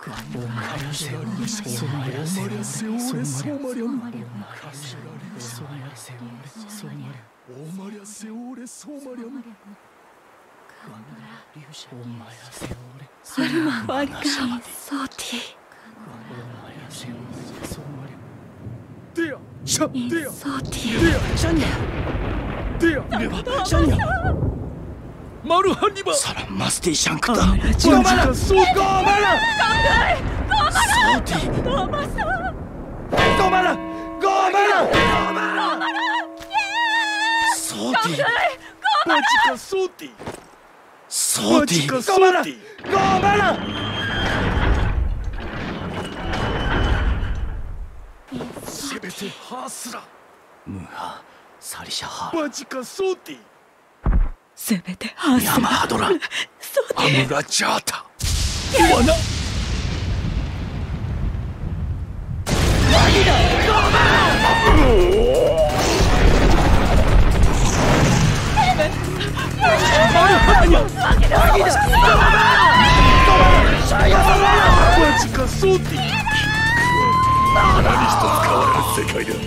Salam masti Shankta. Gomala! Gomala! Soti! Gomala! Gomala! Soti! Bajika Soti! Soti! Gomala! Gomala! Sebete Hasra! Muha Sarisha Har. Bajika Soti! せめてハースヤマハドラ、アムラジャータ、ワナ。マジかソーティ。何一つ変わらぬ世界だ。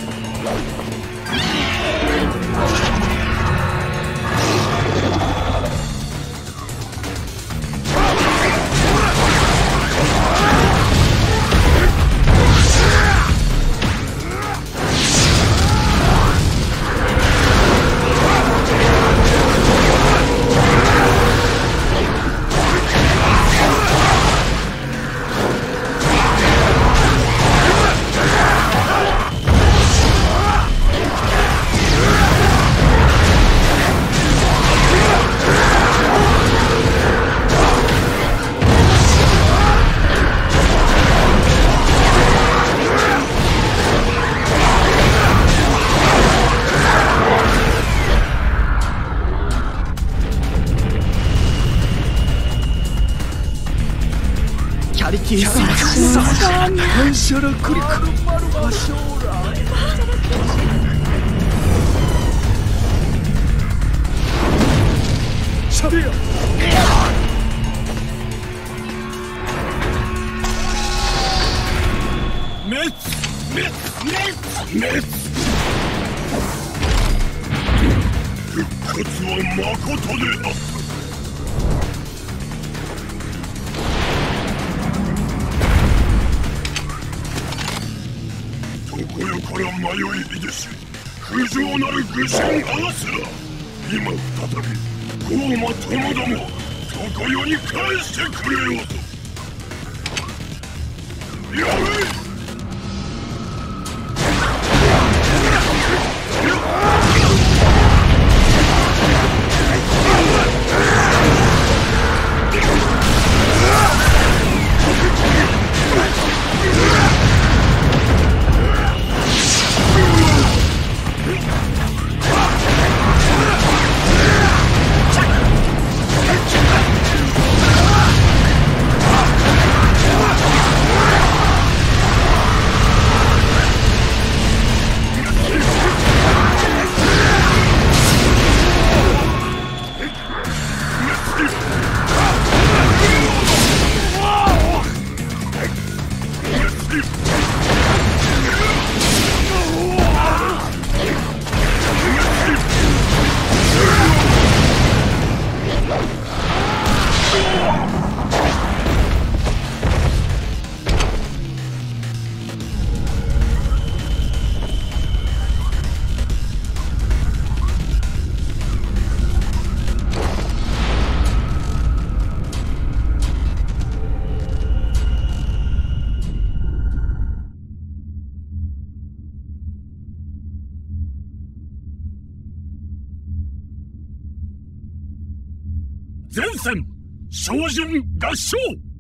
前線照準合唱。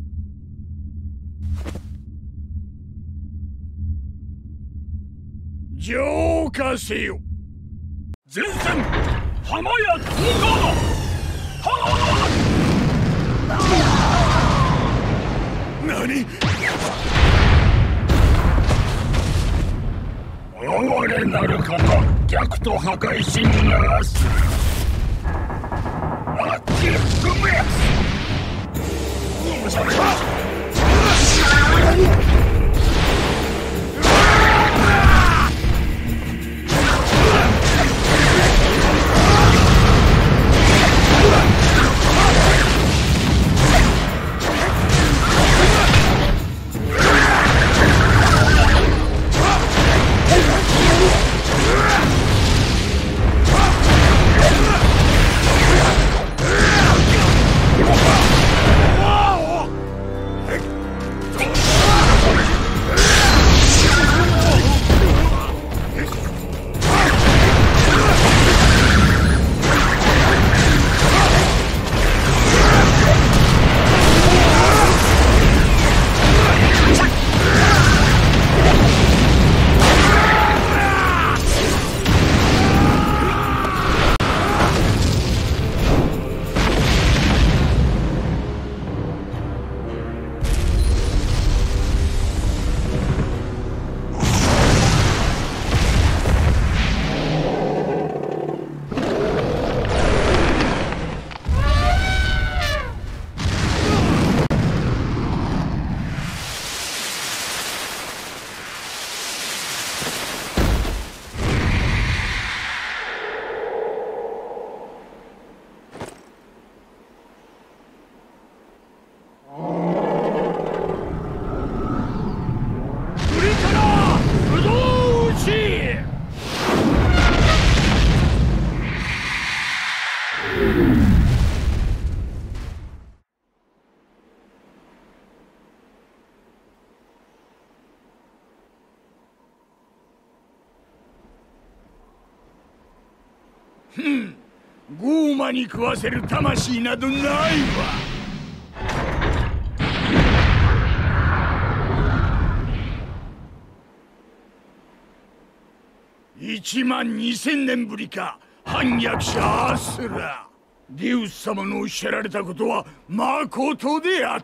浄化せよ。前線浜屋通過。何？哀れなる方、逆と破壊しにならす。あっち踏め。 ゴーマに食わせる魂などないわ。12000年ぶりか、反逆者アスラ。ディウス様のおっしゃられたことはまことであった。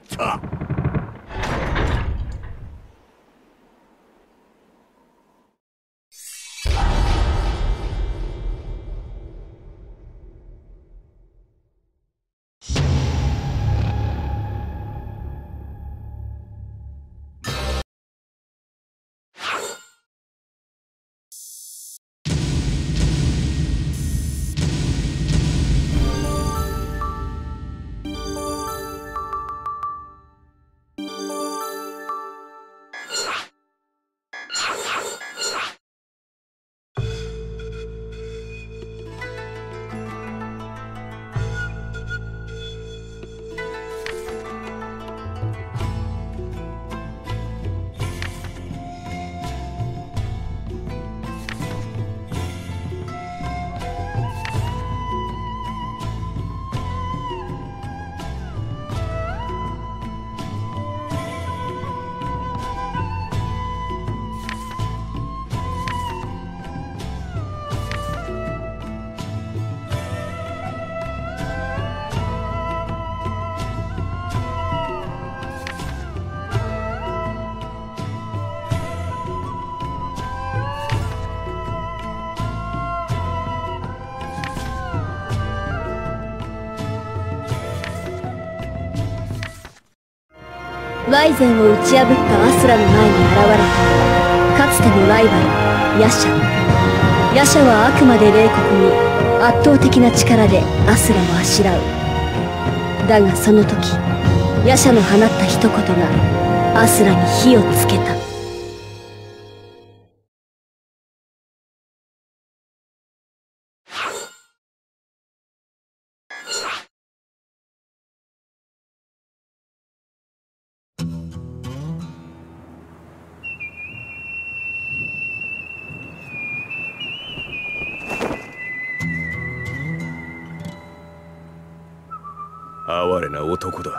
ワイゼンを打ち破ったアスラの前に現れたかつてのライバルヤシャ。ヤシャはあくまで冷酷に圧倒的な力でアスラをあしらう。だがその時ヤシャの放った一言がアスラに火をつけた。 哀れな男だ。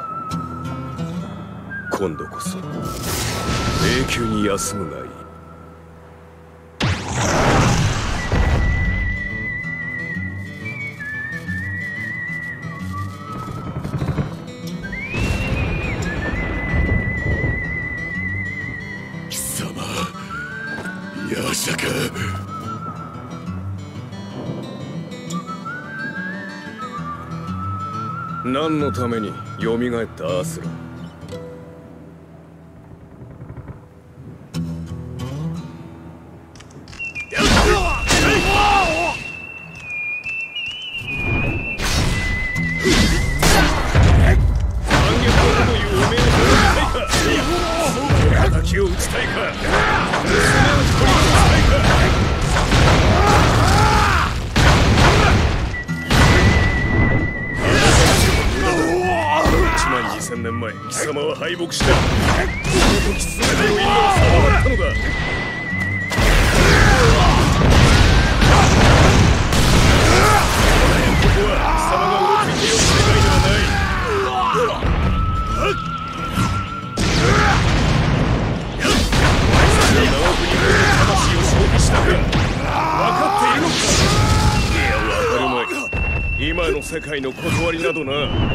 今度こそ永久に休むがいい。貴様、ヤシャか。何のために蘇ったアスラ。 は敗北した。その時全ての因果が定まったのだ。ここは貴様が動きてよ世界ではない。何億人もの魂を消費したか分かっているのか。いや分かるまい。今の世界の断りなどな。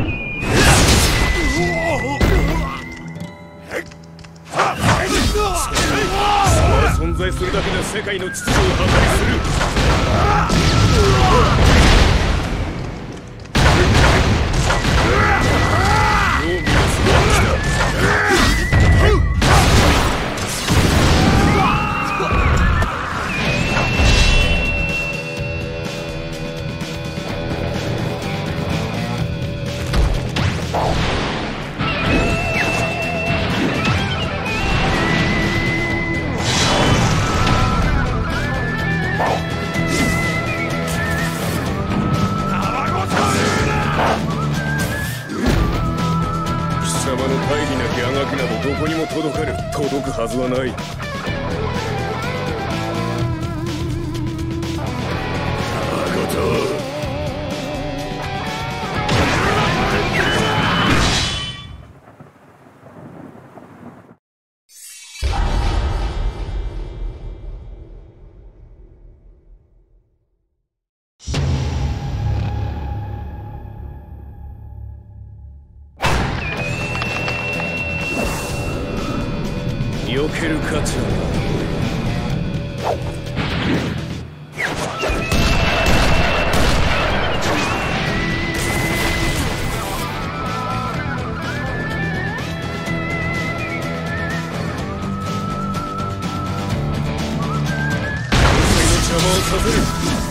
貴様は存在するだけで世界の秩序を破壊する。世を乱すのだ。貴様の大義なきあがきなどどこにも届くはずはない。避ける価値は邪魔をさせる。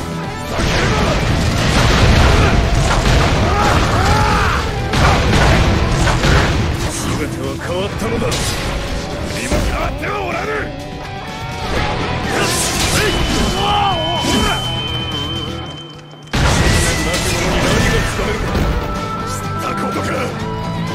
全ては変わったのだ。今変わってはおらぬ。なき者に何がつかめるか。知ったことか。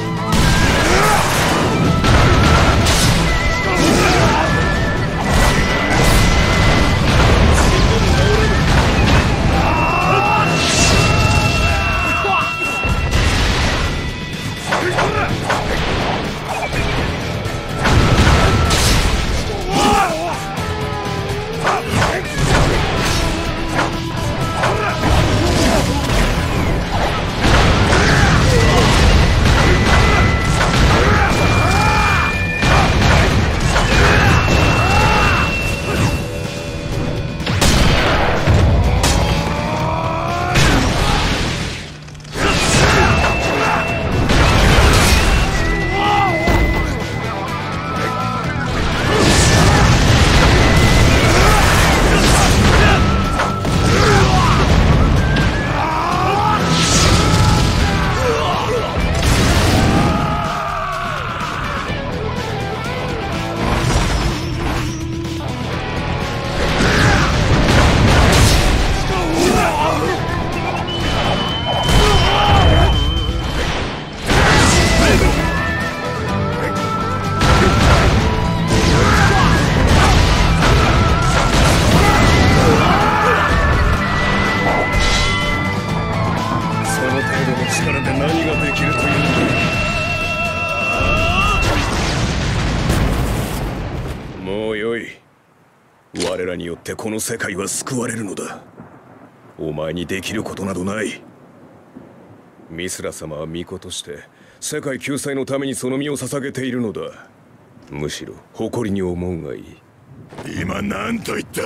我らによってこの世界は救われるのだ。お前にできることなどない。ミスラ様は巫女として世界救済のためにその身を捧げているのだ。むしろ誇りに思うがいい。 今何と言った。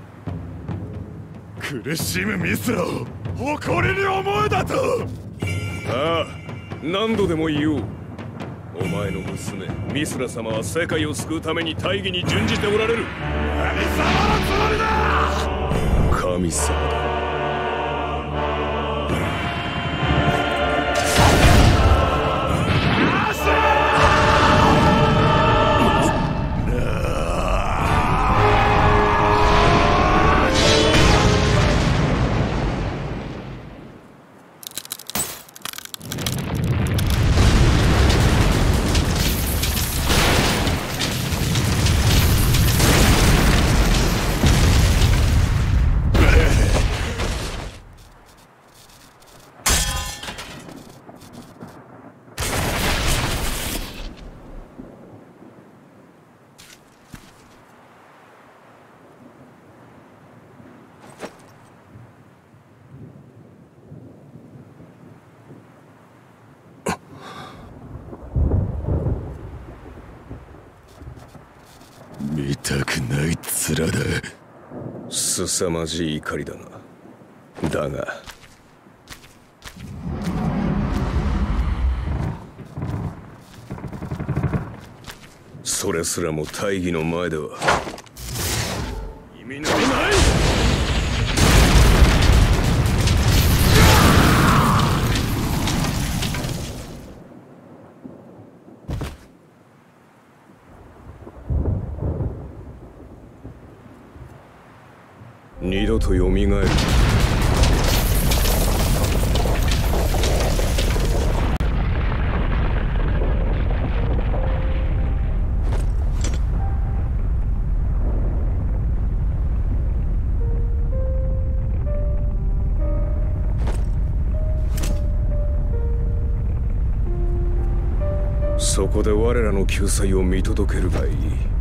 苦しむミスラを誇りに思うだと。 ああ、何度でも言おう。お前の娘ミスラ様は世界を救うために大義に準じておられる。 何様のつもりだ。 神様だ。 奴らだ。 凄まじい怒りだな。だがそれすらも大義の前では意味のない。二度とよみがえる。そこで我らの救済を見届けるがいい。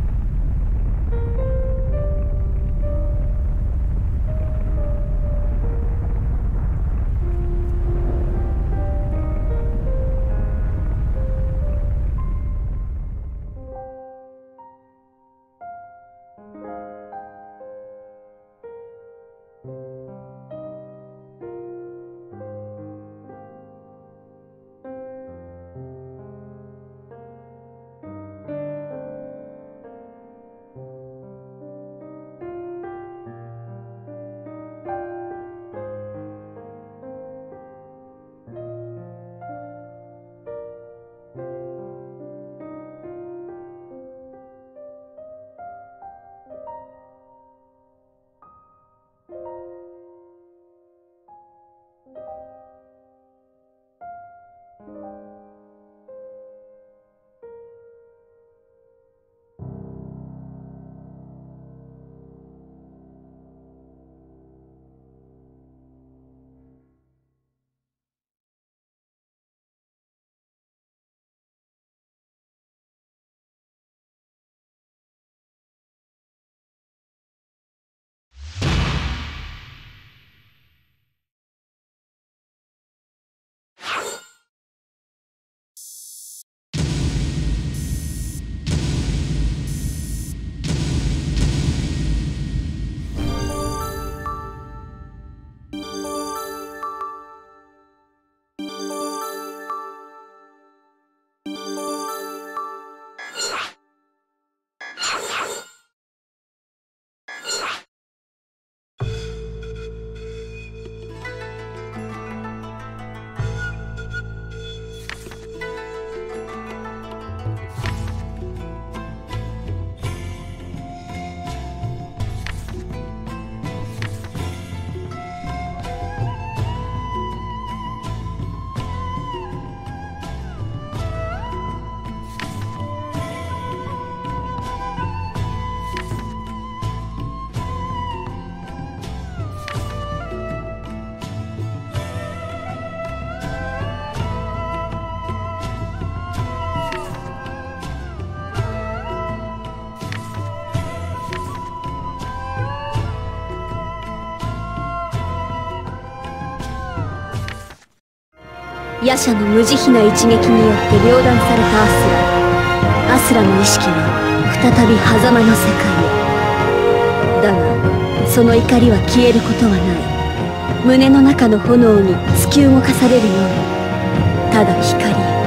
夜叉の無慈悲な一撃によって両断されたアスラの意識は再び狭間の世界へ。だがその怒りは消えることはない。胸の中の炎に突き動かされるようにただ光へ。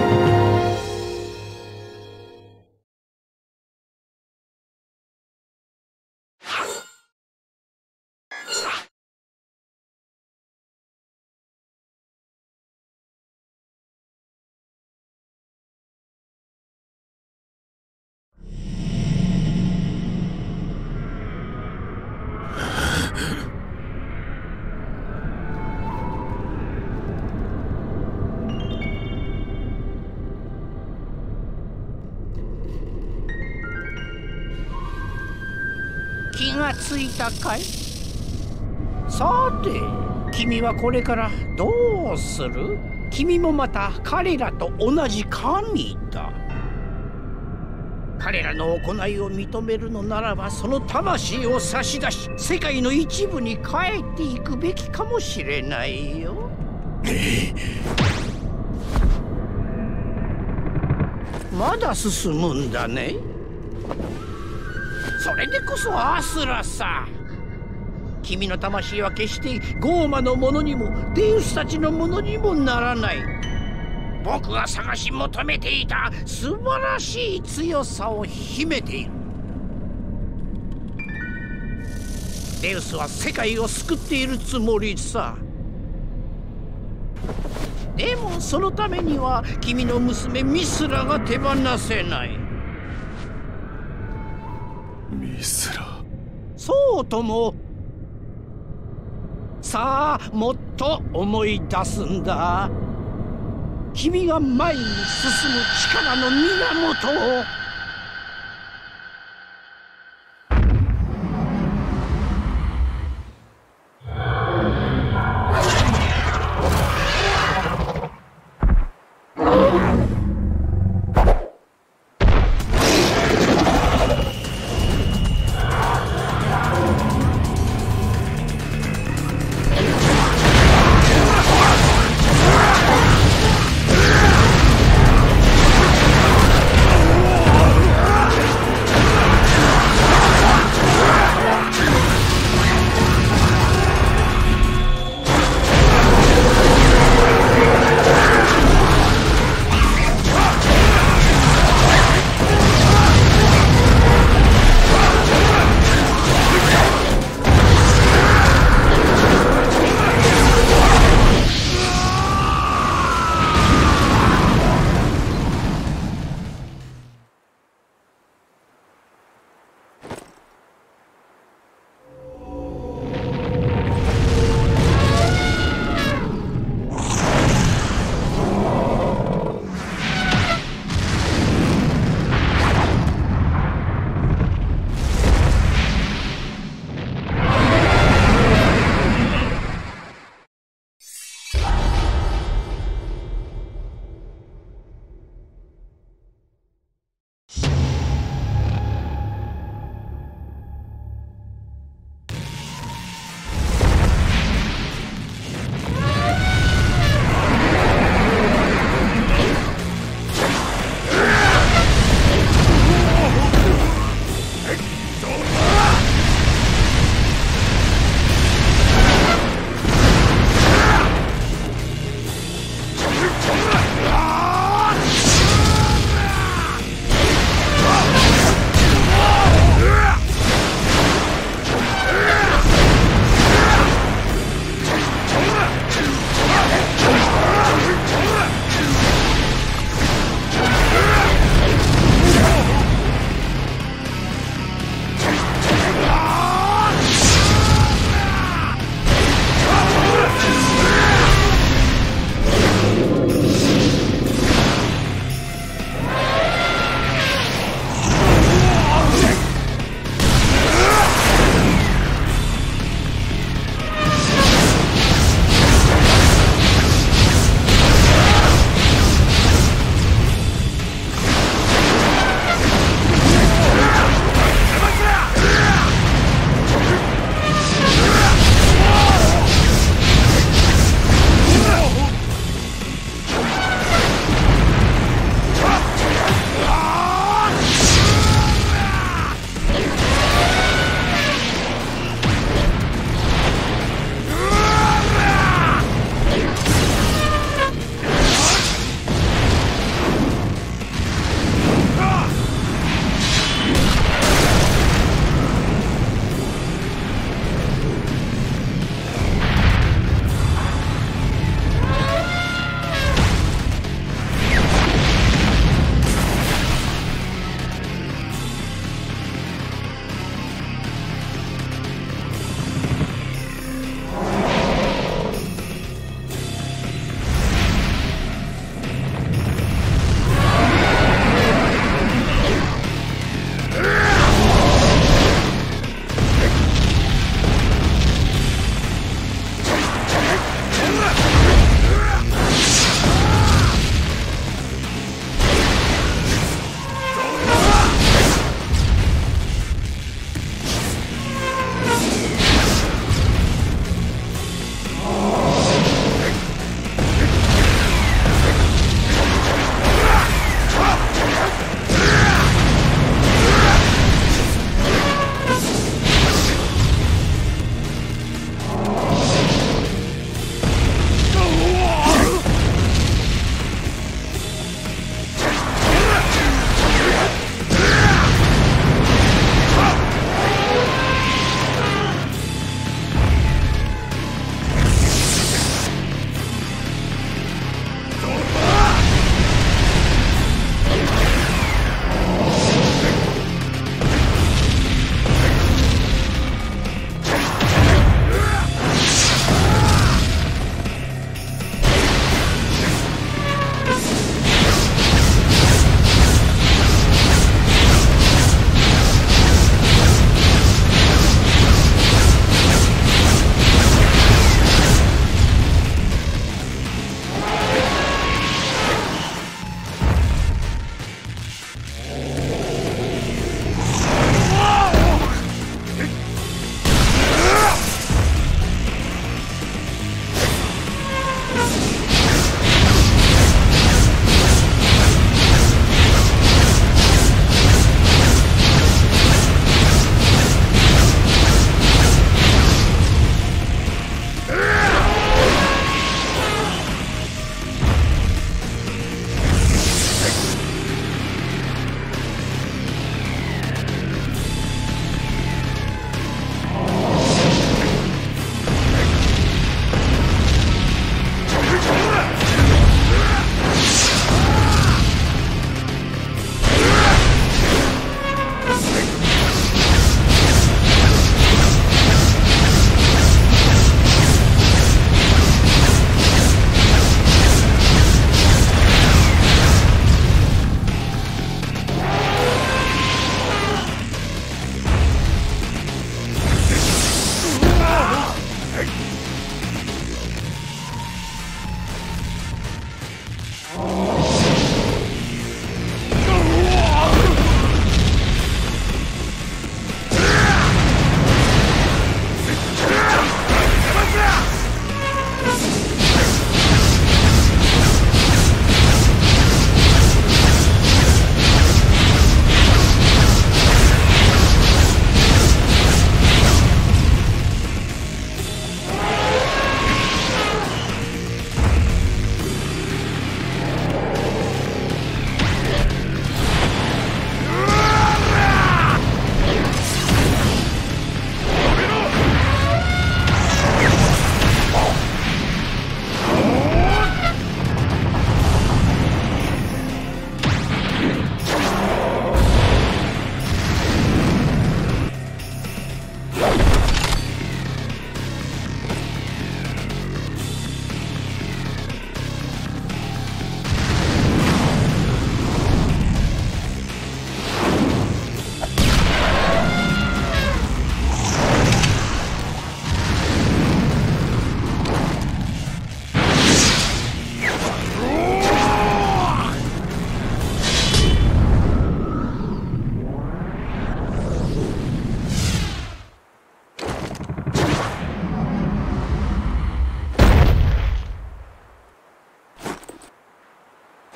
気がついたかい？さて、君はこれからどうする？君もまた彼らと同じ神だ。彼らの行いを認めるのならば、その魂を差し出し世界の一部に変えていくべきかもしれないよ。まだ進むんだね。 それでこそアスラさ。君の魂は決してゴーマのものにもデウスたちのものにもならない。僕が探し求めていた素晴らしい強さを秘めている。デウスは世界を救っているつもりさ。でもそのためには君の娘ミスラが手放せない。 ミスラ。 そうとも。さあもっと思い出すんだ。君が前に進む力の源を。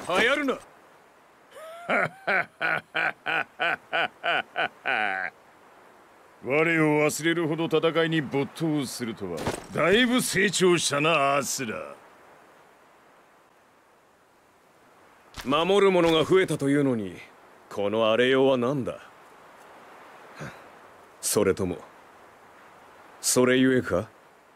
流行るな。 我を忘れるほど戦いに没頭するとはだいぶ成長したな、アスラ。 守る者が増えたというのに、この荒れようは何だ。それともそれゆえか。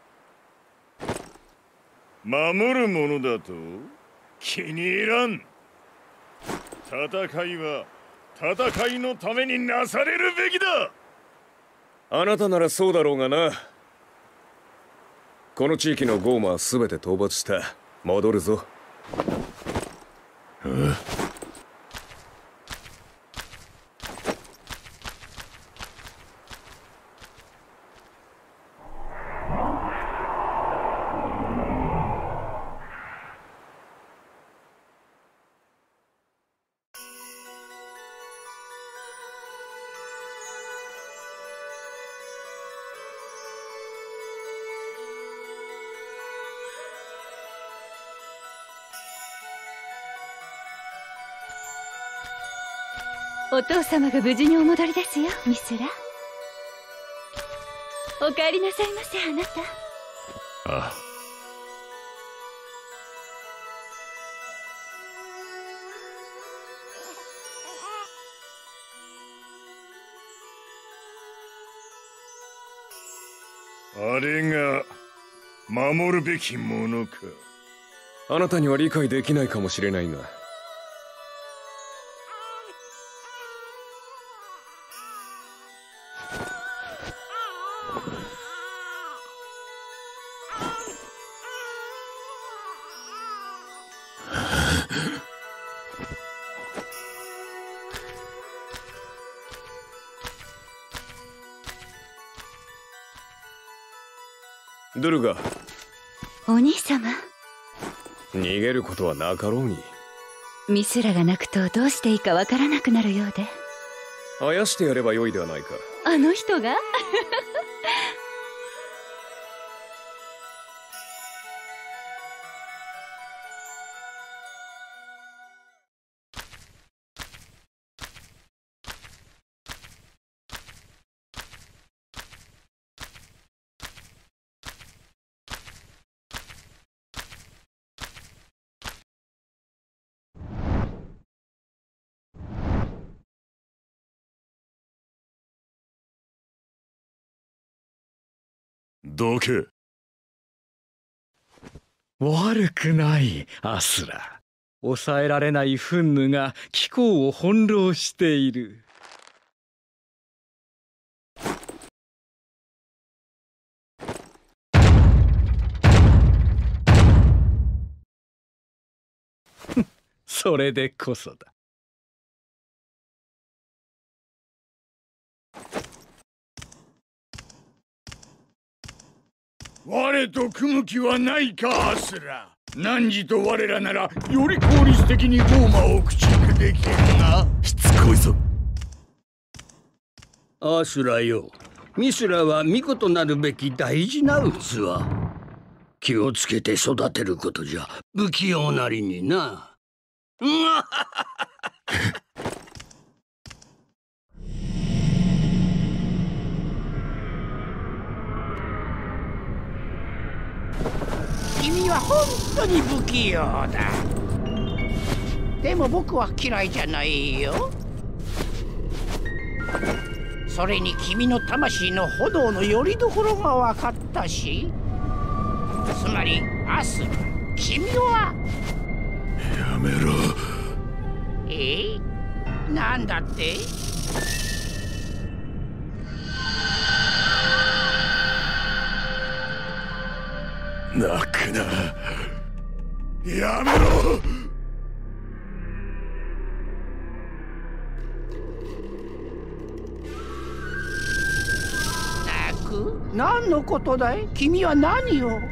守る者だと気に入らん。戦いは戦いのためになされるべきだ。 あなたならそうだろうがな。この地域のゴーマは全て討伐した。戻るぞ。 お父様が無事にお戻りですよ、ミスラ。お帰りなさいませ、あなた。 ああ。あれが守るべきものか。 あなたには理解できないかもしれないが、ドゥルガ、 お兄様。 逃げることはなかろうに。 ミスラが泣くとどうしていいかわからなくなるようで。 あやしてやればよいではないか。 あの人がどけ。 悪くないアスラ。抑えられない憤怒が貴公を翻弄している。それでこそだ。 我と組む気はないか、アスラ。汝と我らならより効率的にゴーマを駆逐できるが。しつこいぞ。 アスラよ、ミスラは巫女となるべき大事な器。気をつけて育てることじゃ、不器用なりにな。君は本当に不器用だ。でも僕は嫌いじゃないよ。それに君の魂の炎の拠り所が分かったし、つまりアスラ、君はやめろ。 なんだって？ 泣くな。やめろ。 泣く？何のことだい？君は何を？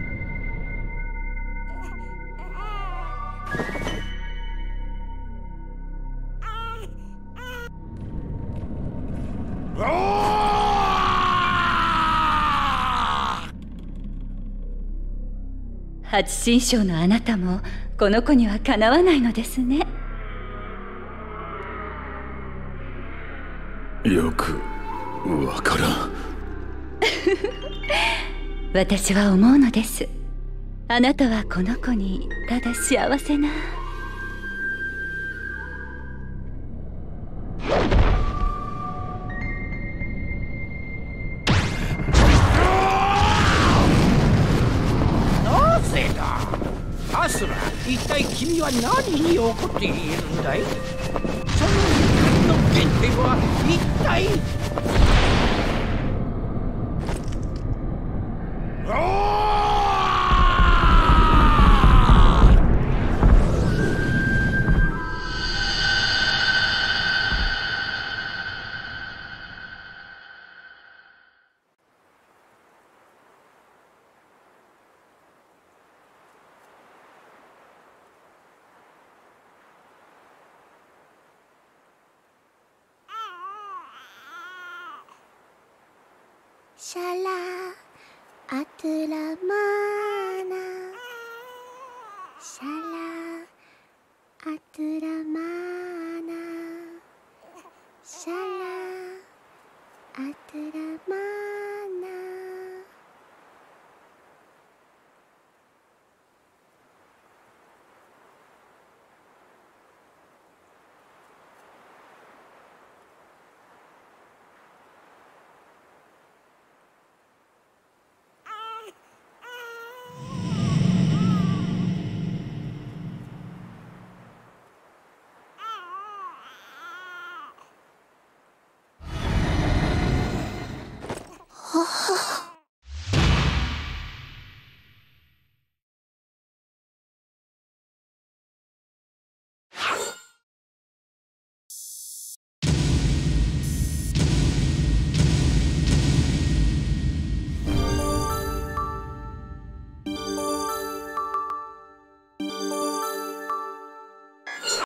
八神将のあなたもこの子にはかなわないのですね。 よくわからん。 私は思うのです。あなたはこの子にただ幸せな。 なぜだアスラ、一体君は何に怒っているんだい？その怒りの原点は一体？ シャラアトゥラマーナ、シャラアトゥラマーナ、シャラアトゥラマーナ。はあ。